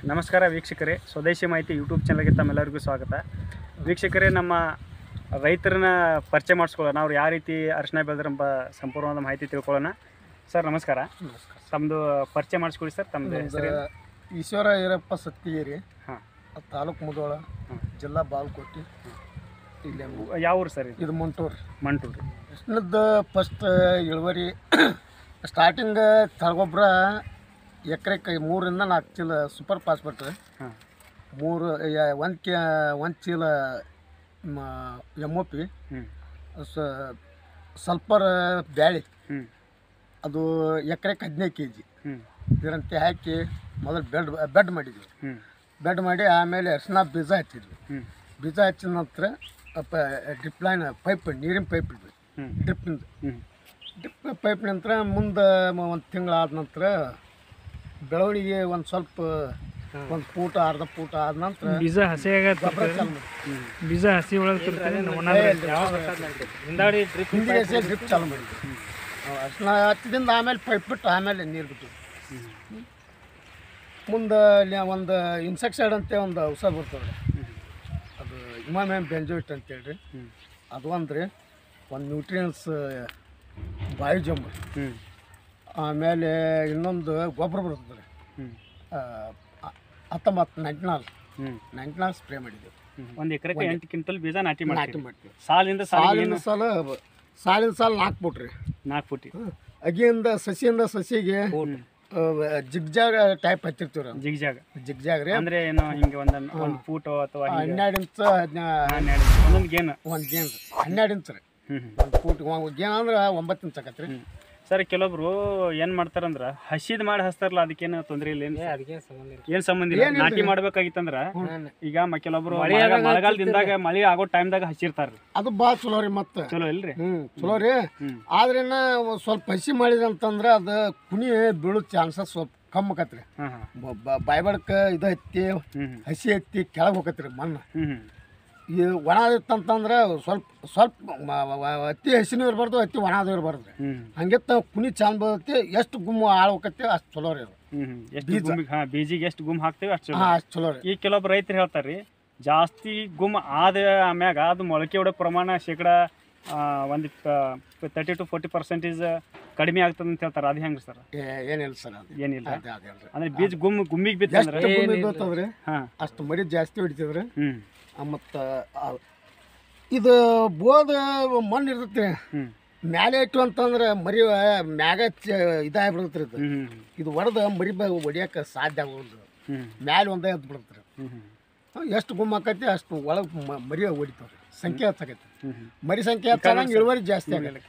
ನಮಸ್ಕಾರ ವೀಕ್ಷಕರೇ, ಸ್ವದೇಶಿ ಮಾಹಿತಿ ಯೂಟ್ಯೂಬ್ ಚಾನಲ್ಗೆ ತಮ್ಮೆಲ್ಲರಿಗೂ ಸ್ವಾಗತ. ವೀಕ್ಷಕರೇ, ನಮ್ಮ ರೈತರನ್ನ ಪರಿಚಯ ಮಾಡಿಸ್ಕೊಳ್ಳೋಣ. ಅವ್ರು ಯಾವ ರೀತಿ ಅರಿಶಿನ ಬೆಳೆದ್ರೆಂಬ ಸಂಪೂರ್ಣವಾದ ಮಾಹಿತಿ ತಿಳ್ಕೊಳ್ಳೋಣ. ಸರ್ ನಮಸ್ಕಾರ. ತಮ್ಮದು ಪರಿಚಯ ಮಾಡಿಸ್ಕೊಳ್ಳಿ ಸರ್. ತಮ್ಮದು ಹೆಸರು? ಈಶ್ವರ ಈರಪ್ಪ ಸತ್ತಿಗೇರಿ. ಹಾಂ. ತಾಲೂಕು ಮುಧೋಳ, ಜಿಲ್ಲಾ ಬಾಗಲಕೋಟೆ. ಇಲ್ಲಿ ಯಾವ ಊರು ಸರ್ ಇದು? ಮಂಟೂರು. ಮಂಟೂರು. ಅರಿಶಿನದ್ದು ಫಸ್ಟ್ ಇಳುವರಿ ಸ್ಟಾರ್ಟಿಂಗ್ ತಳಗೊಬ್ಬರ ಎಕರೆಗೆ 3 ರಿಂದ 4 ಚೀಲ ಸೂಪರ್ ಫಾಸ್ಫೇಟ್, ಹಾಂ, 1 ಚೀಲ MOP, ಸಲ್ಫರ್ ಬ್ಯಾಳಿ, ಅದು ಎಕರೆಗೆ 15 kg ಇದರಂತೆ ಹಾಕಿ ಮೊದಲು ಬೆಡ್ ಮಾಡಿದ್ವಿ. ಬೆಡ್ ಮಾಡಿ ಆಮೇಲೆ ಅರಿಶಿನ ಬೀಜ ಹಚ್ಚಿದ್ವಿ. ಬೀಜ ಹಚ್ಚಿದ ನಂತರ ಡ್ರಿಪ್ ಲೈನ್ ಪೈಪ್, ನೀರಿನ ಪೈಪ್ ಇದ್ವಿ, ಡ್ರಿಪ್ ಪೈಪ್ ನಂತರ ಮುಂದೆ 1 ತಿಂಗಳಾದ ನಂತರ ಬೆಳವಣಿಗೆ ಒಂದು ಸ್ವಲ್ಪ 1 ಫೂಟ್ ಅರ್ಧ ಫೂಟ್ ಆದ ನಂತರ ಬೀಜ ಹಸಿ ಬೀಜ ಹಸಿ ಒಳಗೆ ಡ್ರಿಪ್ ಚಾಲು ಮಾಡಿದ್ವಿ. ಅರಿಶಿನ ಹಚ್ಚಿದಿಂದ ಆಮೇಲೆ ಪೈಪ್ ಬಿಟ್ಟು ಆಮೇಲೆ ನೀರು ಬಿಟ್ಟು ಮುಂದೆ ಒಂದು ಇನ್ಸೆಕ್ಸೈಡ್ ಅಂತ ಒಂದು ಔಷಧ ಬರ್ತದೆ, ಅದು ಇಮಾಮ್ ಬೆಂಜೋಯಿಟ್ ಅಂತೇಳಿ. ಅದು ಅಂದ್ರೆ ಒಂದು ನ್ಯೂಟ್ರಿಯನ್ಸ್ ಬಾಯೋಜಮ್. ಆಮೇಲೆ ಇನ್ನೊಂದು ಗೊಬ್ಬರ ಬರ್ತದೆ, 19 ಸ್ಪ್ರೇ ಮಾಡಿದ್ದೆವು. 1 ಎಕರೆಗೆ 8 ಕ್ವಿಂಟಲ್ ಬೀಜ ನಾಟಿ ಮಾಡ್ತೀವಿ. ಸಾಲಿನ ಸಾಲ 4 ಫೂಟ್ ರೀ, 4 ಫೂಟ್. ಅಗಿಯಿಂದ ಸಸಿಗೆ ಜಿಗ್ಜಾಗ್ ಟೈಪ್ ಹಚ್ಚಿರ್ತೀವಿ. ಜಿಗ್ಜಾಗ್ ರೀ ಅಂದ್ರೆ ಏನು ಹಿಂಗೆ ಒಂದು ಫೂಟ್ ಅಥವಾ 12 ಇಂಚ್ ಒಂದೊಂದು ಗೇನ್ 12 ಇಂಚ್ ರೀ. 1 ಫೂಟ್ ಗೇನ್ ಅಂದ್ರೆ 9 ಇಂಚ್ ಆಕತ್ರಿ ಸರ್. ಕೆಲವೊಬ್ರು ಏನ್ ಮಾಡ್ತಾರಂದ್ರ ಹಸಿದ್ ಮಾಡಿ ಹಚ್ತಾರಲ್ಲ, ಅದಕ್ಕೇನು ತೊಂದ್ರೆ ಇಲ್ಲ? ಏನ್ ಸಂಬಂಧ ಇಲ್ಲ. ನಾಟಿ ಮಾಡ್ಬೇಕಾಗಿತ್ತಂದ್ರ ಈಗ ಕೆಲವೊಬ್ರು ಮಳೆಗಾಲದಿಂದಾಗ ಮಳೆ ಆಗೋ ಟೈಮ್ದಾಗ ಹಸಿರ್ತಾರ್ರಿ, ಅದು ಭಾಳ ಚಲೋ ರೀ. ಮತ್ತೆ ಚಲೋ ಇಲ್ರಿ? ಚಲೋ ರೀ. ಆದ್ರೇನ ಸ್ವಲ್ಪ ಹಸಿ ಮಾಡಿದಂತಂದ್ರ ಅದು ಕುಣಿ ಬೀಳೋ ಚಾನ್ಸಸ್ ಸ್ವಲ್ಪ ಕಮ್ಮಿ ಆಕತ್ರಿ. ಬಾಯ್ಬಡ್ಕ ಇದು ಹತ್ತಿ ಹಸಿ ಹತ್ತಿ ಕೆಳಗೆ ಹೋಗತ್ರಿ ಮಣ್ಣು. ಈ ಒಣ ಇತ್ತಂತಂದ್ರೆ ಸ್ವಲ್ಪ ಅತಿ ಹಸಿನೂ ಇರಬಾರ್ದು, ಅತಿ ಒಣದು ಇರಬಾರ್ದು. ಹಂಗಿತ್ತ ಕುಣಿ ಚಂದ ಬರ್ತೈತಿ. ಎಷ್ಟು ಗುಮ್ಮು ಆಳ್ಬೇಕತ್ತಿ ಅಷ್ಟು ಚಲೋ ರೀ. ಬೀಜಿಗೆ ಎಷ್ಟು ಗುಮ್ ಹಾಕ್ತೇವೆ ಅಷ್ಟು ಚಲೋ ರೀ. ಈಗ ಕೆಲವೊಬ್ರು ರೈತರು ಹೇಳ್ತಾರ್ರಿ, ಜಾಸ್ತಿ ಗುಮ್ ಆದ ಆಮ್ಯಾಗ ಅದು ಮೊಳಕೆ ಹೊಡೋ ಪ್ರಮಾಣ ಶೇಕಡ ಒಂದು 30 to 40% ಕಡಿಮೆ ಆಗ್ತದೆ ಅಂತ ಹೇಳ್ತಾರೆ. ಅದು ಹೆಂಗ್ರಿ ಸರ್? ಏನಿಲ್ಲ ಸರ್, ಏನಿಲ್ಲ. ಅಂದ್ರೆ ಬೀಜ ಗುಮ್ಮಿಗೆ ಬಿತ್ತಂದ್ರೆ ಅಷ್ಟು ಮರಿ ಜಾಸ್ತಿ ಹೊಡಿತದ್ರಿ. ಮತ್ತು ಇದು ಬೋದ ಮಣ್ಣು ಇರ್ತೈತಿ, ಮ್ಯಾಲೆ ಇಟ್ಟು ಅಂತಂದ್ರೆ ಮರಿ ಮ್ಯಾಗ ಇದಾಗ್ಬಿಡ್ತೈತ್ರಿ. ಇದು ಹೊಡೆದ ಮರಿ ಹೊಡಿಯಕ್ಕೆ ಸಾಧ್ಯ ಆಗೋದು. ಮ್ಯಾಲೆ ಒಂದೇ ಎದ್ದು ಬಿಡ್ತಾರೆ. ಎಷ್ಟು ಗುಮ್ಮ ಆಕೈತಿ ಅಷ್ಟು ಒಳಗೆ ಮರಿ ಹೊಡಿತಾವ್ರಿ. ಸಂಖ್ಯೆ ಹೆಚ್ಚಾಕೈತಿ. ಮರಿ ಸಂಖ್ಯೆ ಹೆಚ್ಚಾದಂಗೆ ಇಳುವರಿ ಜಾಸ್ತಿ ಆಗತ್ತೆ.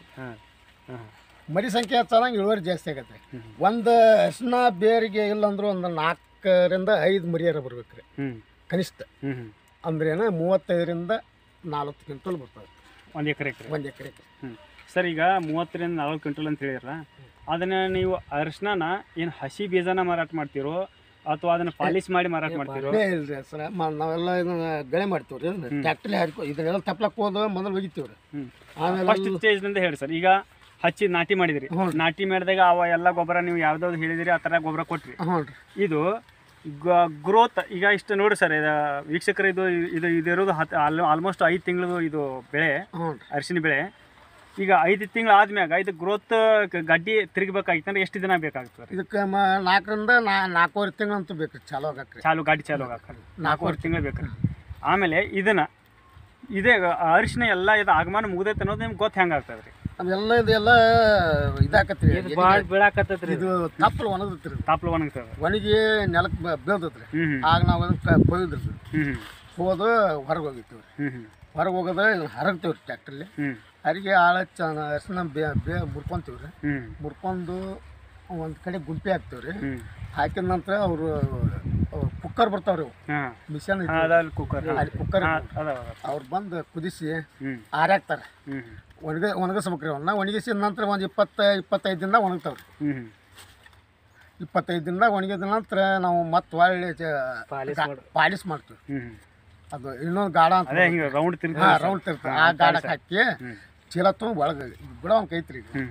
ಮರಿ ಸಂಖ್ಯೆ ಹೆಚ್ಚಾದಂಗೆ ಇಳುವರಿ ಜಾಸ್ತಿ ಆಗತ್ತೆ. ಒಂದು ಅರಿಶಿನ ಬೇರಿಗೆ ಇಲ್ಲಂದ್ರೂ ಒಂದು 4 ರಿಂದ 5 ಮರಿಯಾರ ಬರ್ಬೇಕ್ರಿ ಕನಿಷ್ಠ. ಅಂದ್ರೇನ 35 ರಿಂದ 40 ಕ್ವಿಂಟಲ್ ಬರ್ತದೆ 1 ಎಕರೆಗೆ. 1 ಎಕರೆಗೆ ಸರ್, ಈಗ 30 ರಿಂದ 40 ಕ್ವಿಂಟಲ್ ಅಂತ ಹೇಳಿರ, ಅದನ್ನ ನೀವು ಅರಿಶಿನ ಏನು ಹಸಿ ಬೀಜನ ಮಾರಾಟ ಮಾಡ್ತೀರೋ ಅಥವಾ ಅದನ್ನ ಪಾಲಿಶ್ ಮಾಡಿ ಮಾರಾಟ ಮಾಡ್ತೀರೋ? ಇಲ್ರಿ ಸರ್, ನಾವೆಲ್ಲ ಇದನ್ನ ಗಳೆ ಮಾಡ್ತೀವ್ರಿ. ಟ್ಯಾಕ್ಟ್ರಿ ಹಾಕಿ ಇದನ್ನೆಲ್ಲ ತಪ್ಲಕ್ಕೆ ಹೋದ ಮೊದಲು ಒಗಿತೀವ್ರಿ. ಆಮೇಲೆ ಫಸ್ಟ್ ಸ್ಟೇಜ್ನಿಂದ ಹೇಳಿ ಸರ್. ಈಗ ಹಚ್ಚಿ ನಾಟಿ ಮಾಡಿದ್ರಿ, ನಾಟಿ ಮಾಡಿದಾಗ ಅವ ಎಲ್ಲ ಗೊಬ್ಬರ ನೀವು ಯಾವ್ದಾವ್ದು ಹೇಳಿದಿರಿ ಆ ಥರ ಗೊಬ್ಬರ ಕೊಟ್ರಿ. ಇದು ಗ್ರೋತ್ ಈಗ ಇಷ್ಟು ನೋಡಿ ಸರ್, ವೀಕ್ಷಕರು, ಇದಿರೋದು ಆಲ್ಮೋಸ್ಟ್ 5 ತಿಂಗಳು ಇದು ಬೆಳೆ, ಅರಿಶಿನ ಬೆಳೆ. ಈಗ 5 ತಿಂಗಳು ಆದ್ಮ್ಯಾಗ ಇದು ಗ್ರೋತ್ ಗಡ್ಡಿ ತಿರುಗಬೇಕಾಗಿತ್ತಂದ್ರೆ ಎಷ್ಟು ದಿನ ಬೇಕಾಗ್ತದೆ? ಇದಕ್ಕೆ 4 ರಿಂದ 4.5 ತಿಂಗಳು ಅಂತೂ ಬೇಕು ಚಾಲು ಆಗಕ್ಕೆ. ಗಾಡಿ ಚಾಲು ಆಗಕ್ಕೆ 4.5 ತಿಂಗಳು ಬೇಕು. ಆಮೇಲೆ ಇದೇ ಅರಿಶಿನ ಎಲ್ಲ ಇದು ಆಗಮನ ಮುಗ್ದೈತೆ ಅನ್ನೋದು ನಿಮ್ಗೆ ಗೊತ್ತು ಹೆಂಗೆ ಆಗ್ತದೆ ರೀ? ಇದೆಲ್ಲ ಇದಾಕತ್ರಿ, ಬೀಳಾಕತ್ತೈತ್ರಿ. ಇದು ತಪ್ಪಲು ಒಣಗತ್ರಿ. ಒಣಗಿ ನೆಲಕ್ಕೆ ಬೀಳ್ತೈತ್ರಿ. ಆಗ ನಾವು ಅದಕ್ಕೆ ಕೊಯ್ದ್ರಿ. ಹೋದು ಹೊರಗೆ ಹೋಗಿರ್ತೀವಿ. ಹೊರಗೆ ಹೋಗೋದ ಹರಗ್ತೀವ್ರಿ ಟ್ಯಾಕ್ಟ್ರಲ್ಲಿ. ಹರಿಗೆ ಆಳ ಅರಿಶಿನ ಮುರ್ಕೊಂತೀವ್ರಿ. ಮುರ್ಕೊಂಡು ಒಂದು ಕಡೆ ಗುಂಪಿ ಹಾಕ್ತೀವ್ರಿ. ಹಾಕಿದ ನಂತರ ಅವರು ಕುಕ್ಕರ್ ಬರ್ತಾವ್ರಿ, ಮಿಷನ್ ಕುಕ್ಕರ್. ಅವ್ರು ಬಂದು ಕುದಿಸಿ ಆರಾಕ್ತಾರೆ. ಒಣಗಿಸ್ಬೇಕ್ರಿ. ಅವನ್ನ ಒಣಗಿಸಿದ ನಂತರ ಒಂದು 20-25 ದಿನ ಒಣಗ್ತಾವ್ರಿ. 25 ದಿನ ಒಣಗಿದ ನಂತರ ನಾವು ಮತ್ತೆ ಹೊಳ್ಳಿ ಪಾಲಿಶ್ ಮಾಡ್ತೀವಿ. ಅದು ಇನ್ನೊಂದು ಗಾಡ ಅಂತ ರೌಂಡ್ ತಿರ್ತ, ಆ ಗಾಡಕ್ಕೆ ಹಾಕಿ ಚೀಲ ತುಂಬ ಒಳಗೆ ಬಿಡೋಂಗೆ ಐತ್ರಿ.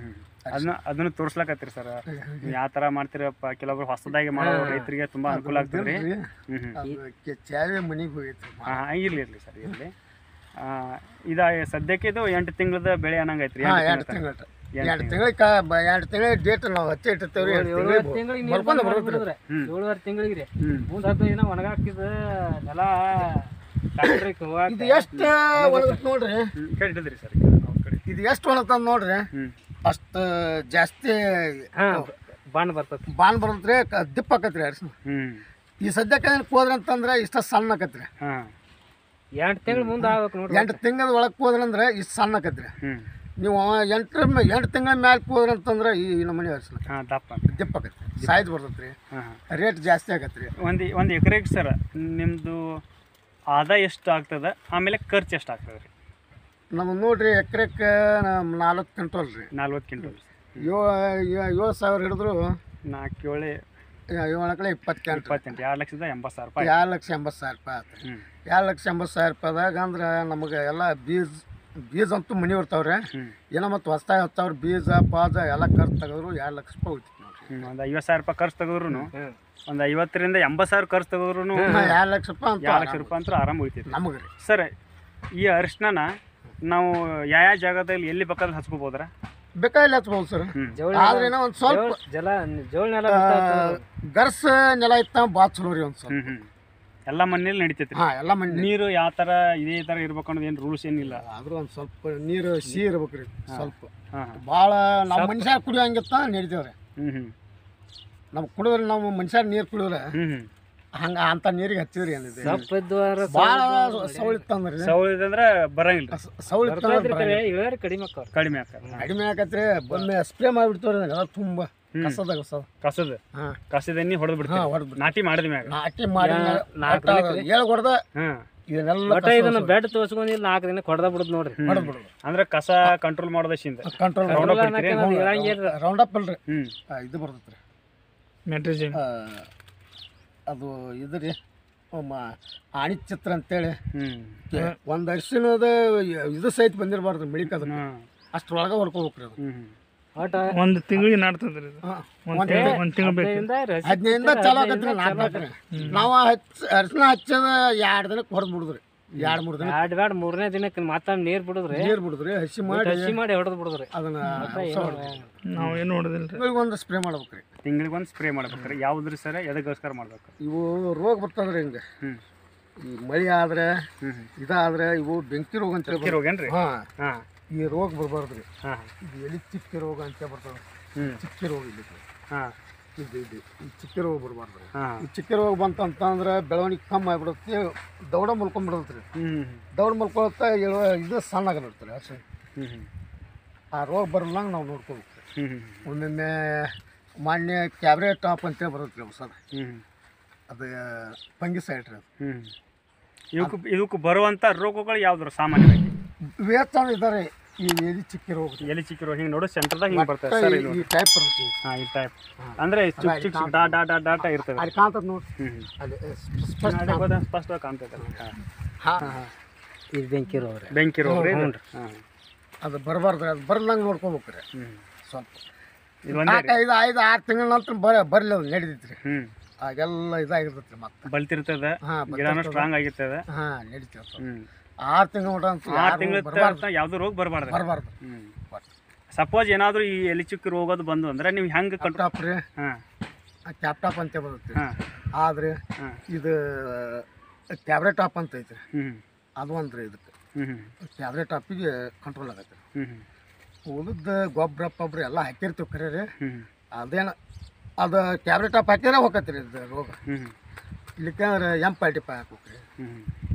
ಅದನ್ನು ತೋರ್ಸ್ಲಕತ್ತೀರಿ ಸರ್ ಯಾವ ಥರ ಮಾಡ್ತೀರಪ್ಪ ಕೆಲವೊಬ್ರು ಹೊಸದಾಗಿ ಮಾಡೋ ರೈತರಿಗೆ ತುಂಬ ಅನುಕೂಲ ಆಗ್ತದೆ ರೀ. ಚಾವೆ ಮನೆಗೆ ಹೋಗೈತಿ. ಹಾಂ ಇರಲಿ ಸರ್ ಇರಲಿ. ಸದ್ಯಕ್ಕೆ ಇದು 8 ತಿಂಗಳದ ಬೆಳೆ ಅನ್ನಂಗೆ ಐತ್ರಿ. 2 ತಿಂಗಳು 2 ತಿಂಗಳ ಡೇಟ್ ನಾವು ಹಚ್ಚಿ ಇಟ್ಟಿರ್ತೇವ್ರಿ. 7 ತಿಂಗಳಿಗೆ ಮುಂದೆ 15 ದಿನ ಒಣಗಾಕಿದ ನೆಲ ಇದು ಎಷ್ಟು ಒಣಗತ್ ನೋಡ್ರಿ. ಕೇಳಿದ್ರಿ ಸರ್ ಇದು ಎಷ್ಟು ಒಣಗ್ತದ ನೋಡ್ರಿ, ಅಷ್ಟು ಜಾಸ್ತಿ ಬಾಣ್ ಬರ್ತೈತಿ. ಬಾಣ್ ಬರ್ತೈತ್ರಿ, ದಿಪ್ಪ ಆಕತ್ರಿ ಅರ್ಸ. ಈ ಸದ್ಯಕ್ಕೆ ಹೋದ್ರಿ ಅಂತಂದ್ರೆ ಇಷ್ಟ ಸಣ್ಣ ಆಕತ್ರಿ. 2 ತಿಂಗಳ ಮುಂದೆ ಆಗ್ಬೇಕು ನೋಡ್ರಿ. 8 ತಿಂಗಳ ಒಳಗೆ ಹೋದ್ರಂದ್ರೆ ಇಷ್ಟು ಸಣ್ಣ ಆಕತ್ರಿ. ನೀವು 8 ತಿಂಗಳ ಮ್ಯಾಲೆ ಹೋದ್ರಿ ಅಂತಂದ್ರೆ ಈ ನಮ್ಮನೆ ಅರ್ಸಲ ದಿಪ್ಪ ಆಕತ್ರಿ, ಸೈಜ್ ಬರ್ತೈತ್ರಿ, ರೇಟ್ ಜಾಸ್ತಿ ಆಗತ್ರಿ. ಒಂದು ಎಕರೆಗೆ ಸರ್ ನಿಮ್ಮದು ಆದಾಯ ಎಷ್ಟು ಆಗ್ತದೆ, ಆಮೇಲೆ ಖರ್ಚು ಎಷ್ಟು ಆಗ್ತದೆ ರೀ? ನಮ್ಗೆ ನೋಡ್ರಿ ಎಕರೆಕ್ಕೆ 40 ಕ್ವಿಂಟಲ್ ರೀ. 40 ಕ್ವಿಂಟಲ್ 7,000 ಹಿಡಿದ್ರು 4 7 28 2,80,000 ರೂಪಾಯಿ. 2,80,000 ರೂಪಾಯಿ ಆಯ್ತು. 2,80,000 ರೂಪಾಯಿದಾಗ ಅಂದ್ರೆ ನಮಗೆ ಎಲ್ಲ ಬೀಜ ಅಂತೂ ಮನೆ ಇರ್ತಾವ್ರಿ. ಏನೋ ಮತ್ತು ಹೊಸ್ತಾಗಿ ಹೊತ್ತವ್ರು ಬೀಜ ಪಾಜ ಎಲ್ಲ ಖರ್ಚು ತೆಗೆದ್ರು 2 ಲಕ್ಷ ರೂಪಾಯಿ ಹೋಗ್ತಿತ್ತು ನೋಡ್ರಿ. ಒಂದು 50,000 ರೂಪಾಯಿ ಖರ್ಚು ತೆಗೆದ್ರು, ಒಂದು 50,000 ರಿಂದ 80,000 ಖರ್ಚು ತೆಗೆದ್ರು 2 ಲಕ್ಷ ರೂಪಾಯಿ ಅಂತ 2 ಲಕ್ಷ ರೂಪಾಯಿ ಅಂತೂ ಆರಾಮ ಉಳಿತೈತಿ ನಮಗೆ ರೀ. ಸರ್ ಈ ಅರಿಶಿನ ನಾವು ಯಾವ ಜಾಗದಲ್ಲಿ ಎಲ್ಲಿ ಬೇಕಾದ್ರೆ ಹಚ್ಕೋಬೋದ್ರ? ಬೇಕಾಗಿಲ್ಲ ಹಚ್ಬೋದು ಸರ್. ಆದ್ರೆ ಒಂದು ಸ್ವಲ್ಪ ಜೋಳ ನೆಲ ಗರ್ಸ್ ನೆಲ ಇತ್ತ ಭಾಳ ಚಲೋ ರೀ. ಒಂದು ಸ್ವಲ್ಪ ಎಲ್ಲ ಮನೇಲಿ ನಡಿತೈತಿ. ಎಲ್ಲ ಮಣ್ಣು ನೀರು ಯಾವ ಥರ ಇದೇ ಥರ ಇರ್ಬೇಕು ಅನ್ನೋದು ಏನು ರೂಲ್ಸ್ ಏನಿಲ್ಲ. ಆದ್ರೂ ಒಂದು ಸ್ವಲ್ಪ ನೀರು ಸಿಹಿ ಇರ್ಬೇಕು ರೀ. ಸ್ವಲ್ಪ ಭಾಳ ನಮ್ಮ ಮನುಷ್ಯ ಕುಡಿಯೋಂಗಿತ್ತ ನಡಿತೇವ್ರಿ. ನಮ್ಗೆ ಕುಡಿದ್ರೆ ನಾವು ಮನುಷ್ಯ ನೀರು ಕುಡಿದ್ರೆ ಹಂಗ ಅಂತ ನೀರಿಗೆ ಹಚ್ಚಿದ್ರಿ ಏನಿದೆ ಭಾಳ ಸೌಳಿತ್ತಂದ್ರಿ. ಸೌಳಿದಂದ್ರೆ ಬರಂಗಿಲ್ಲ. ಕಡಿಮೆ ಆಕತ್ರಿ. ಒಮ್ಮೆ ಸ್ಪ್ರೇ ಮಾಡಿಬಿಡ್ತವ್ರಿ ಎಲ್ಲ ತುಂಬ ಕಸದ ಎಣ್ಣೆ ಹೊಡೆದ್ ಬಿಡ್ತೀವಿ ನಾಟಿ ಮಾಡಿದ ಮ್ಯಾಗ. ನಾಟಿ ಮಾಡಿ ಹೊಡೆದ ಇದನ್ನ ಬೆಡ್ ತೋರ್ಸ್ಕೊಂಡಿಲ್ಲ 4 ದಿನ ಹೊಡೆದ ಬಿಡುದು ನೋಡ್ರಿ. ಅಂದ್ರೆ ಕಸ ಕಂಟ್ರೋಲ್ ಮಾಡೋದಶಿಂದ ಕಂಟ್ರೋಲ್ ರೌಂಡ್ ಅಪ್ ಅಲ್ರಿ, ಇದು ಬರ್ತೈತ್ರಿ ಮೆಟ್ರಿಜಿನ್. ಅದು ಇದು ರೀ ಆಣಿ ಚಿತ್ರ ಅಂತೇಳಿ ಒಂದು ಅರ್ಶಿನದ ಇದು ಸಹಿತ ಬಂದಿರಬಾರ್ದು ಮಿಳಿಕದ ಅಷ್ಟ್ರೊಳಗೆ ಹೊಡ್ಕೋಬೇಕ್ರಿ. ಅದು 1 ತಿಂಗಳಿಗೆ ನಾಡ್ತದ್ರಿ. 1 ತಿಂಗಳು ಬೇಕು. 15 ಚಾಲು ಆಗತ್ರಿ ನಾಟ್ರಿ. ನಾವು ಅರ್ಶಿನ ಹಚ್ಚದ 2 ದಿನಕ್ಕೆ ಹೊಡೆದ್ ಬಿಡುದ್ರಿ. 2-3 ದಿನ 3ನೇ ದಿನಕ್ಕೆ ಮತ್ತೆ ನೀರು ಬಿಡುದ್ರಿ. ಹಸಿ ಮಾಡಿ ಹೊಡೆದ್ ಬಿಡುದ್ರಿ. ಅದನ್ನ ನಾವು ಏನು ಹೊಡೆದಿಲ್ಲ. ತಿಂಗಳಿಗೊಂದು ಸ್ಪ್ರೇ ಮಾಡ್ಬೇಕ್ರಿ. ತಿಂಗಳಿಗೊಂದು ಸ್ಪ್ರೇ ಮಾಡ್ಬೇಕ್ರಿ. ಯಾವ್ದ್ರಿ ಸರ್ ಎದಕ್ಕೋಸ್ಕರ ಮಾಡ್ಬೇಕು? ಇವು ರೋಗ ಬರ್ತದ್ರಿ ಹಿಂಗೆ. ಈ ಮಳೆ ಆದ್ರೆ ಇದಾದ್ರೆ ಇವು ಬೆಂಕಿ ರೋಗ ಅಂತ ರೋಗ ಏನ್ರಿ? ಈ ರೋಗ ಬರಬಾರ್ದ್ರಿ. ಇದು ಎಲ್ಲಿ ಚಿಕ್ಕಿ ರೋಗ ಅಂತ ಬರ್ತದೆ. ಚಿಕ್ಕಿ ರೋಗ ಇಲ್ಲಿ ಇದು ಈ ಚಿಕ್ಕಿ ರೋಗ ಬರಬಾರ್ದ್ರಿ. ಈ ಚಿಕ್ಕಿ ರೋಗ ಬಂತಂತಂದ್ರೆ ಬೆಳವಣಿಗೆ ಕಮ್ಮಿ ಆಗಿಬಿಡುತ್ತೆ, ದೌಡ ಮಲ್ಕೊಂಡ್ಬಿಡತ್ರಿ. ದೌಡ ಮಲ್ಕೊಳತ್ತ ಇದು ಸಣ್ಣ ಆಗಿಬಿಡ್ತಾರೆ ಅಷ್ಟೇ. ಆ ರೋಗ ಬರಲ್ಲಂಗೆ ನಾವು ನೋಡ್ಕೋಬೇಕು. ಒಮ್ಮೊಮ್ಮೆ ಮಾನ್ಯ ಕ್ಯಾಬ್ರೆ ಟಾಪ್ ಅಂತೇಳಿ ಬರುತ್ತೆ ರೀ ಹೊಸದ. ಅದು ಫಂಗಿಸೈಡ್ ರೀ. ಅದು ಇವಕ್ಕೆ ಬರುವಂಥ ರೋಗಗಳು ಯಾವ್ದು ಸಾಮಾನ್ಯವಾಗಿ? ವೇತನ ಇದ್ದಾರೆ. ಈ ಎಲಿ ಚಿಕ್ಕಿ ರೋಗ ಹಿಂಗೆ ನೋಡೋ ಸೆಂಟರ್ದಾಗ ಹಿಂಗೆ ಬರ್ತದೆ ಸರ್. ಈ ಟೈಪ್ ಬರುತ್ತೆ. ಈ ಟೈಪ್ ಅಂದ್ರೆ ಚಿಕ್ಕ ಡಾಟ ಇರ್ತದೆ. ಅಲ್ಲಿ ಕಾಣ್ತದೆ ನೋಡಿ, ಅಲ್ಲಿ ಸ್ಪಷ್ಟವಾಗಿ ಕಾಣ್ತದೆ. ಇದು ಬೆಂಕಿ ರೋಗ ರೀ. ಅದು ಬರಬಾರ್ದು. ಅದು ಬರ್ಲಂಗೆ ನೋಡ್ಕೋಬೇಕ್ರಿ. ಸ್ವಲ್ಪ 4-5-6 ತಿಂಗಳ ನಂತರ ಬರಲಿ ಅದು ನಡೀತೈತ್ರಿ. ಆಗೆಲ್ಲ ಇದಾಗಿರ್ತೈತ್ರಿ. ಮತ್ತೆ ಬಲ್ತಿರ್ತದೆ, ಗಿಡನೂ ಸ್ಟ್ರಾಂಗ್ ಆಗಿರ್ತದೆ. ನಡೀತೈತೆ. 6 ತಿಂಗಳ ಯಾವ್ದು ರೋಗ ಬರಬಾರ್ದು. ಸಪೋಸ್ ಏನಾದ್ರು ಈ ಎಲಿ ಚುಕ್ಕಿ ರೋಗದ ಬಂದು ಅಂದ್ರೆ ನೀವು ಹೆಂಗೆ ಟಾಪ್ ರೀ, ಕ್ಯಾಪ್ಟಾಪ್ ಅಂತ ಬರುತ್ತೆ. ಆದ್ರೆ ಇದು ಕ್ಯಾಬ್ರೆ ಟಾಪ್ ಅಂತ ಐತ್ರಿ. ಅದು ಒಂದ್ರಿ ಇದಕ್ಕೆ ಕ್ಯಾಬ್ರೆ ಟಾಪಿಗೆ ಕಂಟ್ರೋಲ್ ಆಗತ್ತೆ. ಉಳಿದ ಗೊಬ್ಬರ ಪಬ್ಬರ ಎಲ್ಲ ಹಾಕಿರ್ತೀವಿ ಖರೆ ರೀ. ಅದೇನು ಅದು ಕ್ಯಾಬ್ರೆ ಟಾಪ್ ಹಾಕಿದ್ರೆ ಹೋಗತ್ರಿ ಇದು ರೋಗ. ಇಲ್ಲಿಕ್ಕೆ ಎಂಪಲ್ಟಿ ಹಾಕ್ಬೇಕ್ರಿ.